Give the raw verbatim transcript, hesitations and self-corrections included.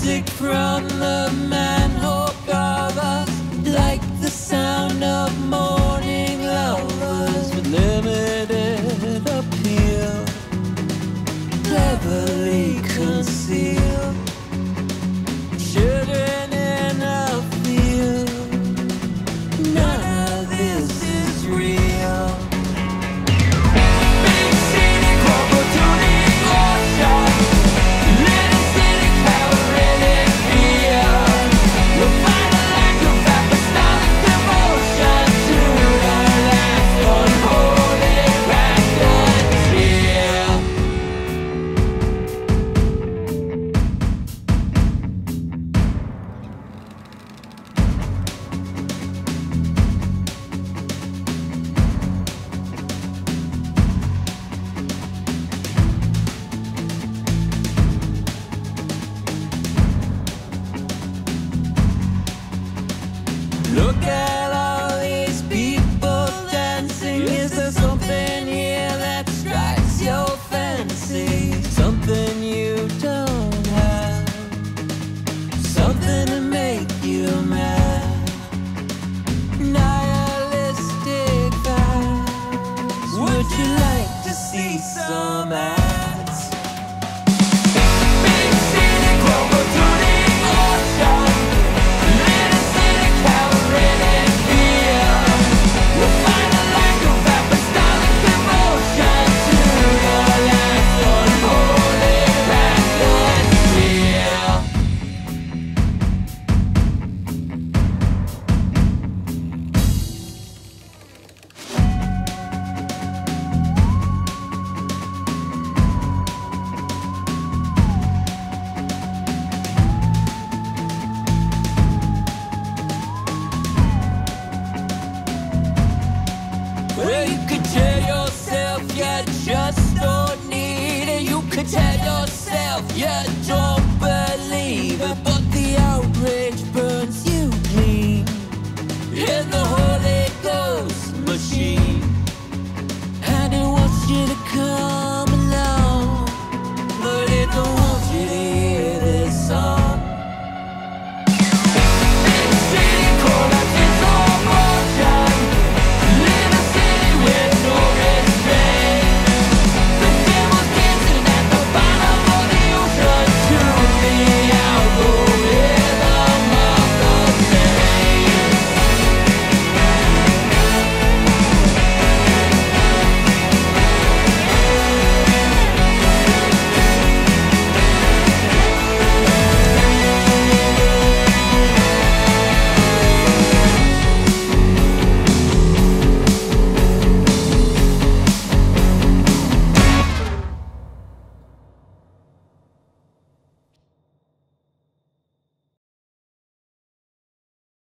music from the manhole covers, like the sound of moaning lovers with limited appeal, cleverly concealed, children in a field. None of this is real. Big city crumble to the ocean, little city cowering in fear. You'll find a lack of apostolic devotion to the last unholy racketeer. Look at all these people dancing. Is there something here that strikes your fancy? Something you don't have, something to make you mad. Nihilistic vibes. Would you like to see some ads? Big city crumble to the ocean, little city cowering in fear. You'll find a lack of apostolic devotion to the last unholy racketeer. Well, you could tell yourself you just don't need it. You could tell yourself you don't